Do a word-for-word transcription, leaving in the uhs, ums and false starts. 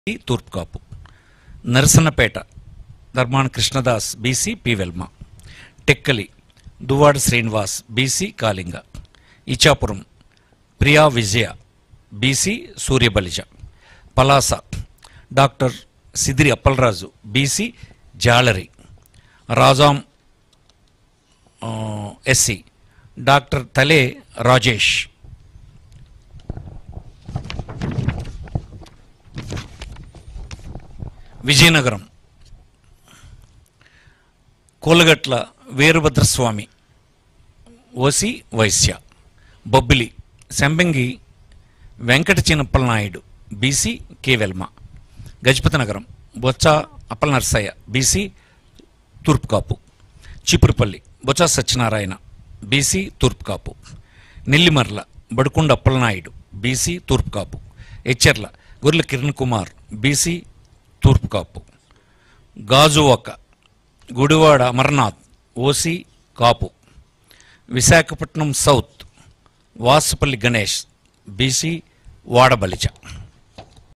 తూర్పు Kapu. Narasannapeta Dharmana Krishnadas BC P Velama. Tekkali Duvvada Srinivas BC Kalinga. Ichchapuram Priya Vijaya BC Suryabalija. Palasa doctor Sidiri Appalaraju BC Jalari. Rajam SC doctor Tale Rajesh. Vizianagaram Kolagatla Veerabhadraswamy OC Vysya. Bobbili Sambangi Venkata Chinnappala Naidu BC K Velama. Gajapathinagaram Botcha Appala Narasayya BC Turpu Kapu. Cheepurupalli Botcha Satyanarayana BC Turpu Kapu. Nellimarla Badukonda Appalanaidu BC Turpu Kapu. Etcherla Gorrela Kiran Kumar BC Turpu Kapu. Gajuwaka Gudivada Amarnath OC Kapu. Visakhapatnam south Vasupalli Ganesh BC Vadabalija.